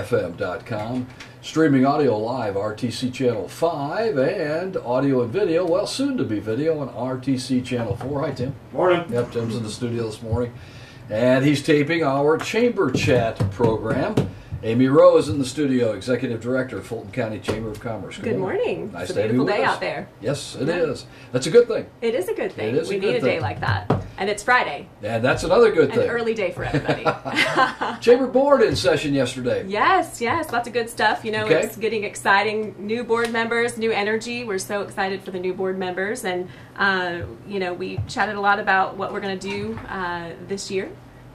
RTCFM.com. Streaming audio live, RTC Channel 5, and audio and video, well, soon to be video on RTC Channel 4. Hi, Tim. Morning. Yep, Tim's in the studio this morning. And he's taping our Chamber Chat program. Amy Rowe is in the studio, Executive Director of Fulton County Chamber of Commerce. Good morning. Nice it's a to have you beautiful with day us. out there. Yes, it is. That's a good thing. It is a good thing. It is we a need good a day thing. like that. And it's Friday. And that's another good An thing. early day for everybody. Chamber Board in session yesterday. Yes, lots of good stuff. You know, Okay. It's getting exciting. New board members, new energy. We're so excited for the new board members. And, you know, we chatted a lot about what we're going to do this year.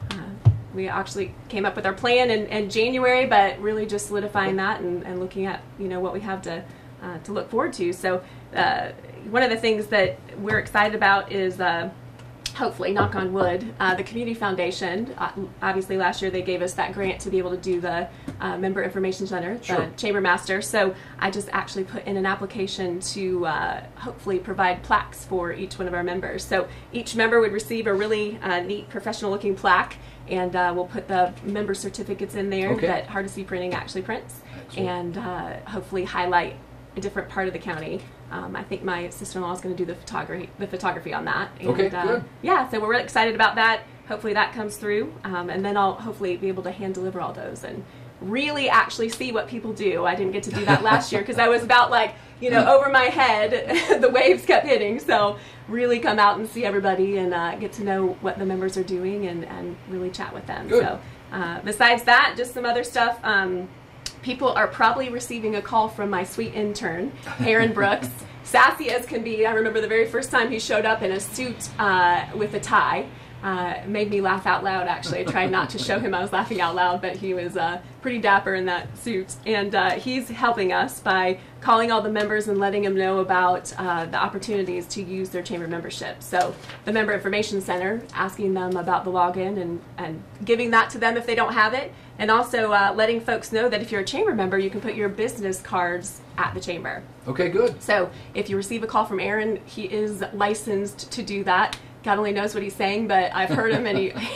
We actually came up with our plan in January, but really just solidifying that and looking at, you know, what we have to look forward to. So one of the things that we're excited about is hopefully, knock on wood, the Community Foundation. Obviously, last year they gave us that grant to be able to do the Member Information Center, Sure. the Chamber Master. So I just actually put in an application to hopefully provide plaques for each one of our members. So each member would receive a really neat professional-looking plaque, and we'll put the member certificates in there Okay. that Hardesty Printing actually prints, Excellent. and hopefully highlight a different part of the county. I think my sister-in-law is going to do the photography on that. And, Okay, good. Yeah, so we're really excited about that. Hopefully that comes through, and then I'll hopefully be able to hand deliver all those and really actually see what people do. I didn't get to do that last year because I was about like, you know, over my head. The waves kept hitting. So really come out and see everybody and get to know what the members are doing and really chat with them. Good. So besides that, just some other stuff. People are probably receiving a call from my sweet intern, Aaron Brooks. Sassy as can be. I remember the very first time he showed up in a suit with a tie. Made me laugh out loud, actually. I tried not to show him I was laughing out loud, but he was pretty dapper in that suit. And he's helping us by calling all the members and letting them know about the opportunities to use their chamber membership. So the Member Information Center, asking them about the login and giving that to them if they don't have it. And also letting folks know that if you're a chamber member, you can put your business cards at the chamber. Okay, good. So if you receive a call from Aaron, he is licensed to do that. God only knows what he's saying, but I've heard him, and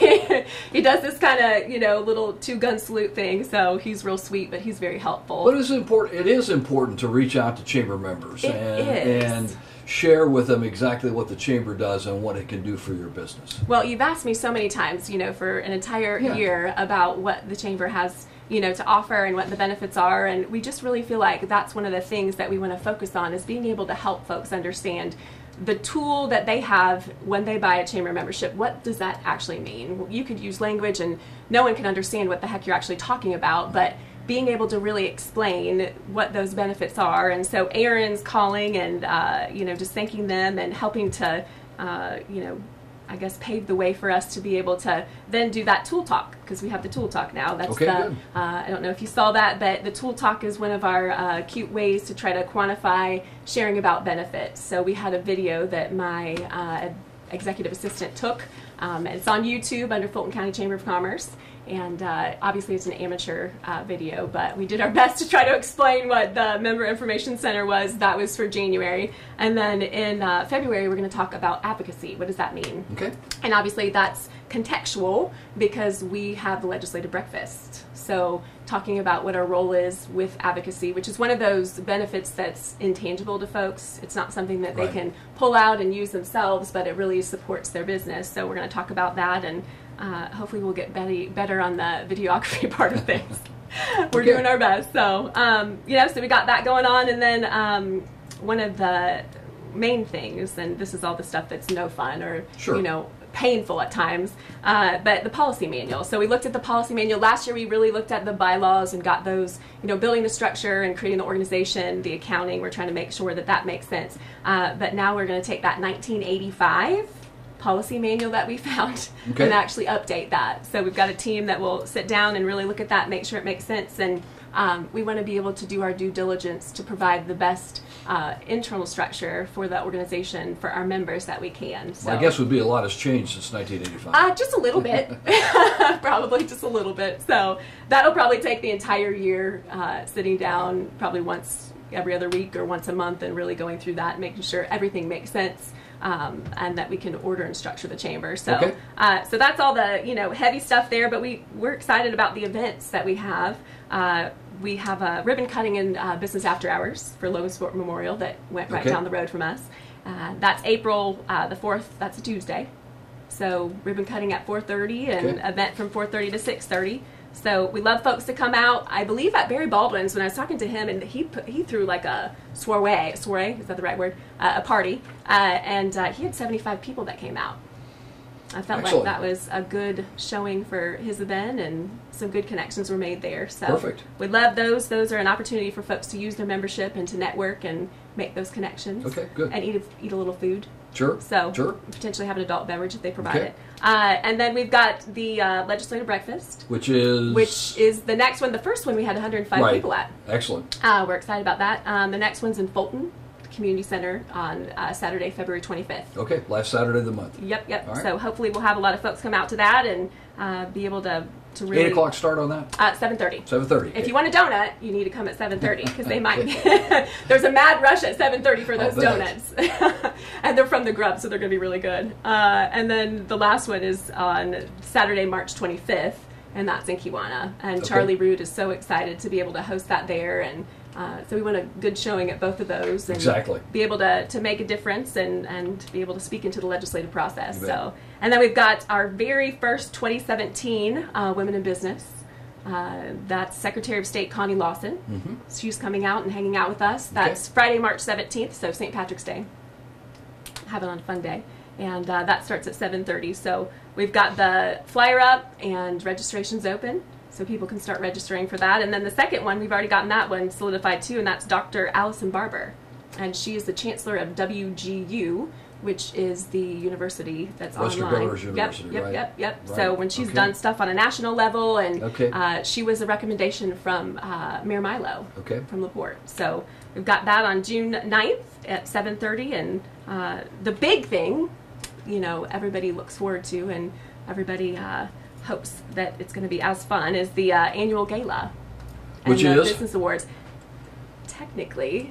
he does this kind of, you know, little two-gun salute thing. So he's real sweet, but he's very helpful. But it is important to reach out to chamber members It is. and share with them exactly what the chamber does and what it can do for your business. Well, you've asked me so many times, you know, for an entire year about what the chamber has, you know, to offer and what the benefits are, and we just really feel like that's one of the things that we want to focus on is being able to help folks understand the tool that they have when they buy a chamber membership. What does that actually mean? You could use language and no one can understand what the heck you're actually talking about, but being able to really explain what those benefits are. And so Aaron's calling and, you know, just thanking them and helping to, you know, I guess pave the way for us to be able to then do that tool talk, because we have the tool talk now. That's Okay, the, good. I don't know if you saw that, but the tool talk is one of our cute ways to try to quantify sharing about benefits. So we had a video that my executive assistant took. It's on YouTube under Fulton County Chamber of Commerce. And obviously it's an amateur video, but we did our best to try to explain what the Member Information Center was. That was for January. And then in February, we're going to talk about advocacy. What does that mean? Okay. And obviously that's contextual because we have the legislative breakfast. So talking about what our role is with advocacy, which is one of those benefits that's intangible to folks. It's not something that they Right. can pull out and use themselves, but it really supports their business. So we're going to talk about that, and hopefully we'll get better on the videography part of things. We're Okay. doing our best. So, you know, so we got that going on. And then one of the main things, and this is all the stuff that's no fun or, Sure. you know, painful at times, but the policy manual. So we looked at the policy manual. Last year we really looked at the bylaws and got those, you know, building the structure and creating the organization, the accounting. We're trying to make sure that that makes sense. But now we're going to take that 1985 policy manual that we found Okay. and actually update that. So we've got a team that will sit down and really look at that, make sure it makes sense, and we want to be able to do our due diligence to provide the best internal structure for the organization for our members that we can. So My guess would be a lot has changed since 1985. just a little bit, probably just a little bit. So that'll probably take the entire year sitting down, probably once every other week or once a month, and really going through that and making sure everything makes sense. And that we can order and structure the chamber. So, okay. So that's all the heavy stuff there. But we're excited about the events that we have. We have a ribbon cutting and business after hours for Logan Sport Memorial that went right down the road from us. That's April the 4th. That's a Tuesday. So ribbon cutting at 4:30 and event from 4:30 to 6:30. So we love folks to come out. I believe at Barry Baldwin's, when I was talking to him, and he threw like a soiree, is that the right word? A party, and he had 75 people that came out. I felt like that was a good showing for his event, and some good connections were made there. So perfect. We love those. Those are an opportunity for folks to use their membership and to network and make those connections. Okay, good. And eat a little food. Sure. So potentially have an adult beverage if they provide it. And then we've got the legislative breakfast, which is the next one. The first one we had 105 people at. Excellent. We're excited about that. The next one's in Fulton Community Center on Saturday, February 25th. Okay, last Saturday of the month. Yep. All right. So hopefully we'll have a lot of folks come out to that and be able to really... 8 o'clock start on that? 7:30. 7:30. If you want a donut, you need to come at 7:30 because they might... There's a mad rush at 7:30 for those donuts. And they're from the Grub, so they're going to be really good. And then the last one is on Saturday, March 25th, and that's in Kiwanis. And Charlie Rood is so excited to be able to host that there, and so we want a good showing at both of those, and be able to make a difference and be able to speak into the legislative process. So, and then we've got our very first 2017 Women in Business. That's Secretary of State Connie Lawson. Mm-hmm. She's coming out and hanging out with us. That's Friday, March 17th, so St. Patrick's Day. Having a fun day. And that starts at 7:30. So we've got the flyer up and registration's open, so people can start registering for that. And then the second one, we've already gotten that one solidified too, and that's Dr. Allison Barber. And she is the Chancellor of WGU, which is the university that's Western online. Governors University, Yep. Right. So when she's done stuff on a national level, and she was a recommendation from Mayor Milo from LaPorte. So we've got that on June 9th at 7:30, and the big thing, everybody looks forward to, and everybody hopes that it's going to be as fun as the annual gala, which and the is Business Awards. Technically,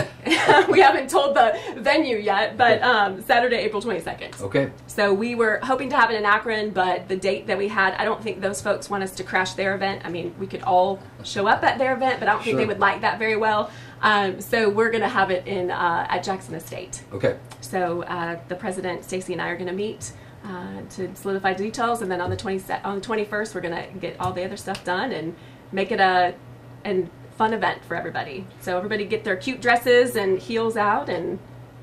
we haven't told the venue yet, but Saturday, April 22nd. Okay. So we were hoping to have it in Akron, but the date that we had, I don't think those folks want us to crash their event. I mean, we could all show up at their event, but I don't think they would like that very well. So we're going to have it in at Jackson Estate. Okay. So the president, Stacy, and I are going to meet to solidify details, and then on the 21st, we're going to get all the other stuff done and make it a fun event for everybody. So everybody get their cute dresses and heels out, and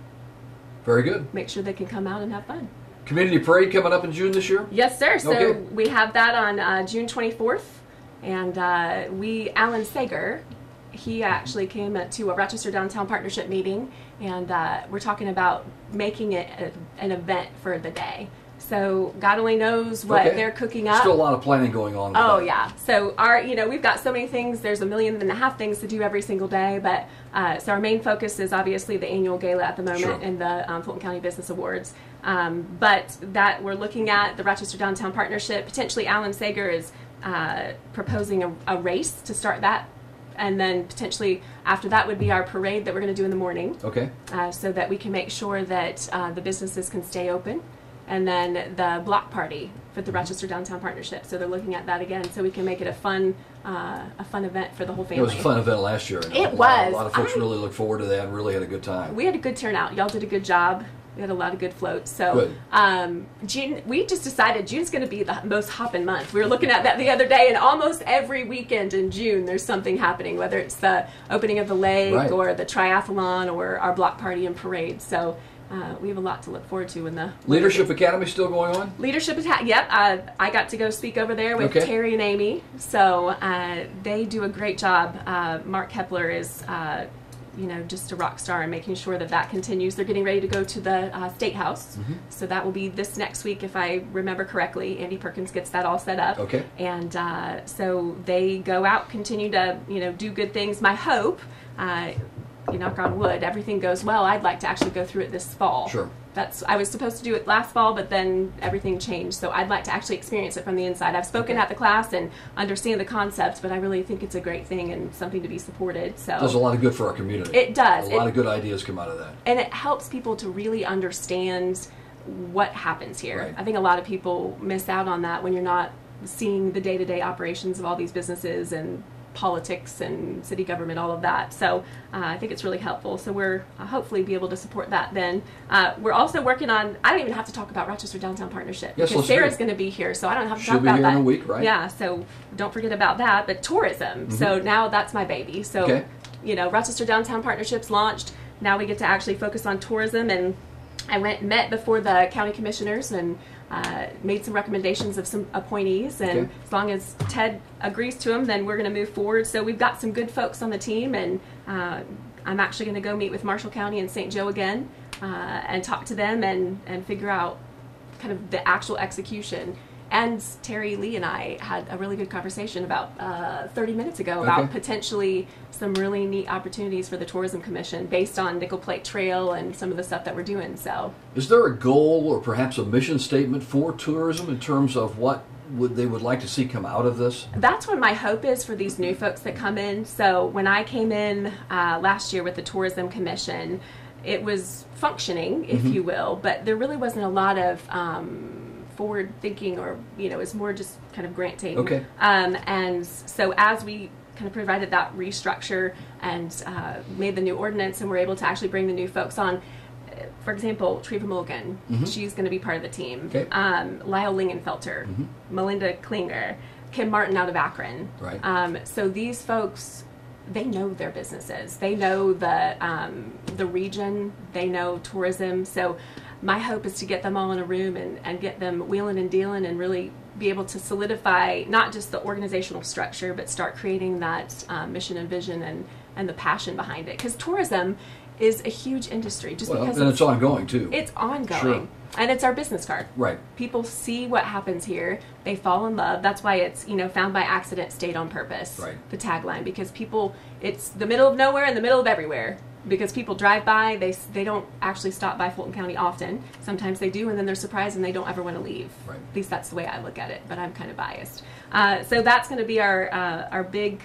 very good. Make sure they can come out and have fun. Community Parade coming up in June this year? Yes, sir. So we have that on June 24th, and Alan Sager, he actually came to a Rochester Downtown Partnership meeting, and we're talking about making it an event for the day. So God only knows what they're cooking up. Still a lot of planning going on. Oh yeah. So we've got so many things. There's 1.5 million things to do every single day. But so our main focus is obviously the annual gala at the moment and the Fulton County Business Awards. But that we're looking at the Rochester Downtown Partnership. Potentially, Alan Sager is proposing a race to start that. And then potentially after that would be our parade that we're going to do in the morning. Okay. So that we can make sure that the businesses can stay open. And then the block party for the Rochester Downtown Partnership. So they're looking at that again, so we can make it a fun event for the whole family. It was a fun event last year. It was. A lot of folks really look forward to that and really had a good time. We had a good turnout. Y'all did a good job. We had a lot of good floats. So June, we just decided June's going to be the most hopping month. We were looking at that the other day, and almost every weekend in June there's something happening, whether it's the opening of the lake or the triathlon or our block party and parade. So we have a lot to look forward to in the Leadership Academy still going on? Leadership Academy, yep. I got to go speak over there with Terry and Amy, so they do a great job. Mark Hepler is, just a rock star in making sure that continues. They're getting ready to go to the State House, so that will be this next week, if I remember correctly. Andy Perkins gets that all set up, and so they go out, continue to do good things. My hope. you knock on wood, everything goes well, I'd like to actually go through it this fall. Sure. I was supposed to do it last fall, but then everything changed. So I'd like to actually experience it from the inside. I've spoken at the class and understand the concepts, but I really think it's a great thing and something to be supported. So It does a lot of good for our community. It does. A lot of good ideas come out of that. And it helps people to really understand what happens here. Right. I think a lot of people miss out on that when you're not seeing the day-to-day operations of all these businesses and politics and city government, all of that. So I think it's really helpful. So we're hopefully be able to support that then. We're also working on, I don't even have to talk about Rochester Downtown Partnership because Sarah's going to be here, so I don't have to talk about that. She'll be here in a week, right? Yeah, so don't forget about that. But tourism, so now that's my baby. So, you know, Rochester Downtown Partnership's launched. Now we get to actually focus on tourism, and I went and met before the county commissioners and made some recommendations of some appointees, and as long as Ted agrees to them, then we're going to move forward. So we've got some good folks on the team, and I'm actually going to go meet with Marshall County and St. Joe again and talk to them and figure out kind of the actual execution. And Terry Lee and I had a really good conversation about 30 minutes ago about potentially some really neat opportunities for the Tourism Commission based on Nickel Plate Trail and some of the stuff that we're doing. So, is there a goal or perhaps a mission statement for tourism in terms of what they would like to see come out of this? That's what my hope is for these new folks that come in. So when I came in last year with the Tourism Commission, it was functioning, if you will, but there really wasn't a lot of forward thinking, or it's more just kind of granting. And so as we kind of provided that restructure and made the new ordinance, and we're able to actually bring the new folks on. For example, Treva Mulligan, she's going to be part of the team. Lyle Lingenfelter, Melinda Klinger, Kim Martin out of Akron. So these folks, they know their businesses. They know the region. They know tourism. So my hope is to get them all in a room and get them wheeling and dealing and really be able to solidify not just the organizational structure, but start creating that mission and vision and the passion behind it. Because tourism is a huge industry. And it's ongoing too. It's ongoing. And it's our business card. People see what happens here. They fall in love. That's why it's, found by accident, stayed on purpose. The tagline. Because people, it's the middle of nowhere and the middle of everywhere. Because people drive by, they don't actually stop by Fulton County often. Sometimes they do, and then they're surprised and they don't ever want to leave. At least that's the way I look at it, but I'm kind of biased. So that's going to be our big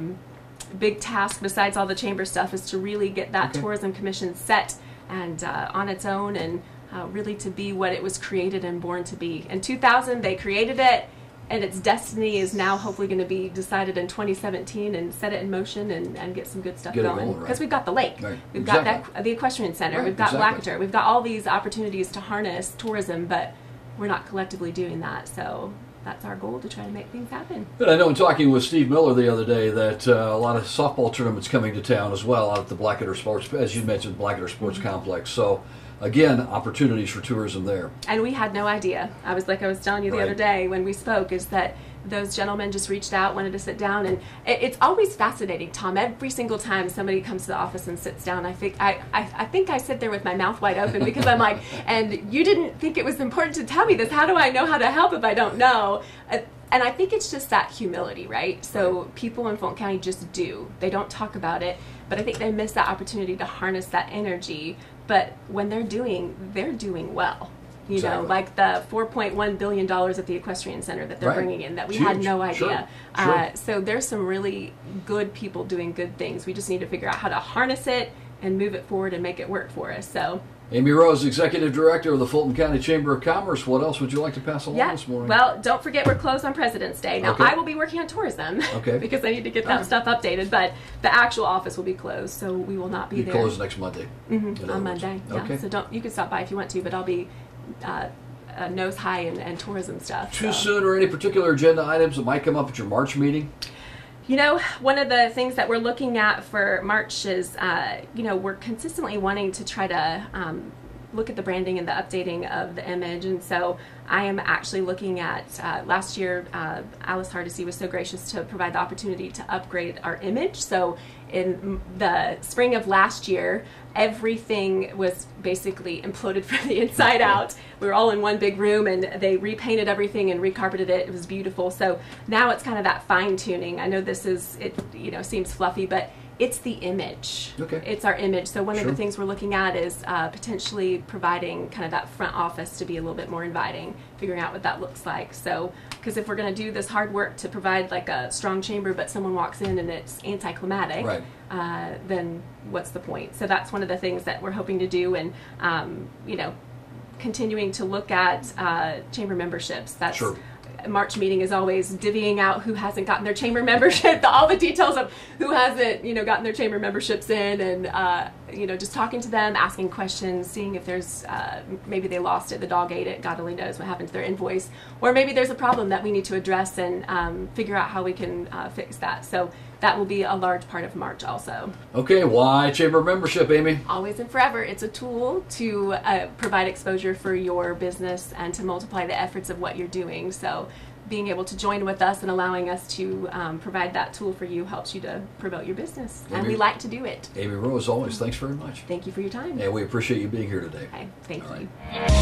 task, besides all the chamber stuff, is to really get that Tourism Commission set and on its own, and really to be what it was created and born to be. In 2000, they created it, and its destiny is now hopefully going to be decided in 2017 and set it in motion and get some good stuff going. Because we've got the lake, we've got the equestrian center, we've got Blackwater, we've got all these opportunities to harness tourism, but we're not collectively doing that. So that's our goal, to try to make things happen. But I know in talking with Steve Miller the other day that a lot of softball tournaments coming to town as well out at the Blackwater Sports, as you mentioned, Blackwater Sports Complex. So again, opportunities for tourism there. And we had no idea. I was telling you the other day when we spoke, is that those gentlemen just reached out, wanted to sit down, and it's always fascinating, Tom. Every single time somebody comes to the office and sits down, I think I sit there with my mouth wide open because I'm like, and you didn't think it was important to tell me this. How do I know how to help if I don't know? And I think it's just that humility, right? So people in Fulton County just do. They don't talk about it, but I think they miss that opportunity to harness that energy. But when they're doing well. Like the $4.1 billion at the Equestrian Center that they're bringing in that we had no idea. So there's some really good people doing good things. We just need to figure out how to harness it and move it forward and make it work for us. So, Amy Rose, Executive Director of the Fulton County Chamber of Commerce. What else would you like to pass along this morning? Well, don't forget we're closed on President's Day. Now, I will be working on tourism because I need to get that stuff updated, but the actual office will be closed, so we will not be there. Closed next Monday. On Monday. So you can stop by if you want to, but I'll be nose high and tourism stuff. Too soon, or any particular agenda items that might come up at your March meeting? One of the things that we're looking at for March is, we're consistently wanting to try to look at the branding and the updating of the image. And so I am actually looking at, last year, Alice Hardesty was so gracious to provide the opportunity to upgrade our image. So in the spring of last year, everything was basically imploded from the inside out. We were all in one big room, and they repainted everything and recarpeted it. It was beautiful. So now it's kind of that fine tuning. I know it seems fluffy, but it's the image. Okay. It's our image. So one of Sure. the things we're looking at is potentially providing kind of that front office to be a little bit more inviting, figuring out what that looks like. So, because if we're going to do this hard work to provide like a strong chamber, but someone walks in and it's anticlimactic, Right. then what's the point? So that's one of the things that we're hoping to do, and you know, continuing to look at chamber memberships. That's Sure. March meeting is always divvying out who hasn't gotten their chamber membership, all the details of who hasn't, you know, gotten their chamber memberships in, and you know, just talking to them, asking questions, seeing if there's maybe they lost it, the dog ate it, God only knows what happened to their invoice, or maybe there's a problem that we need to address and figure out how we can fix that. So that will be a large part of March also. Okay, why chamber membership, Amy? Always and forever, it's a tool to provide exposure for your business and to multiply the efforts of what you're doing. So being able to join with us and allowing us to provide that tool for you helps you to promote your business. And we like to do it. Amy Rowe, as always, thanks very much. Thank you for your time. And we appreciate you being here today. Okay, thank All you. right.